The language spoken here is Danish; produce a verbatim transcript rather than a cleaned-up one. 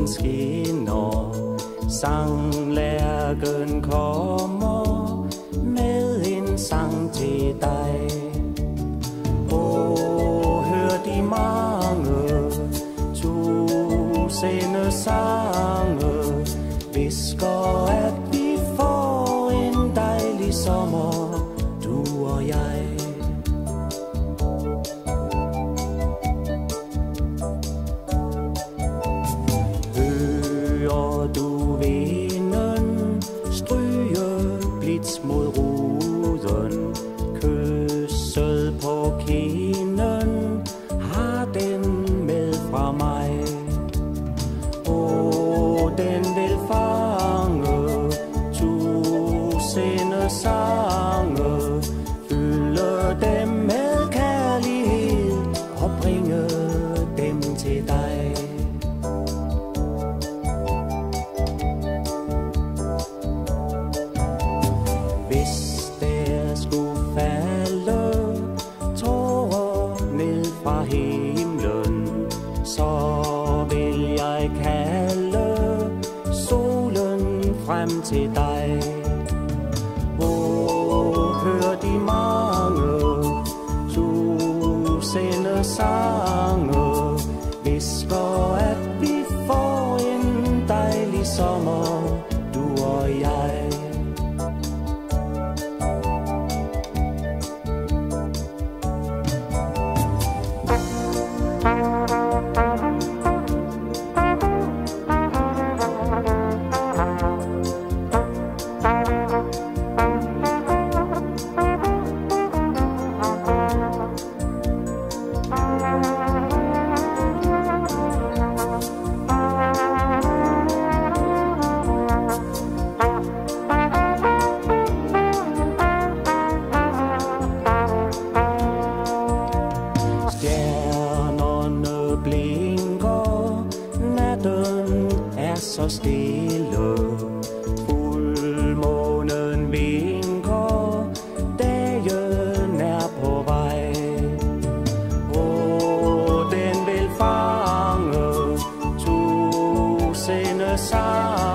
solen skinner, sanglærken kommer med en sang til dig. Åh, hør de mange tusinde sange hvisker, at vi får en dejlig sommer, du og jeg. Hører du vinden stryge blitz mod ruden, kysset på kinden har den med fra mig. Åh, den vil fange tusinde sange, fylde dem med kærlighed og bringe dem til dig. Hvis der skulle falde tårer ned fra himlen, så vil jeg kalde solen frem til dig. Åh, hør de mange tusinde sange hvisker, at vi får en dejlig sommer, du og jeg. Stjernerne blinker, natten er så stille, fuldmånen vinker, dagen er på vej. Åh, den vil fange tusinde sange,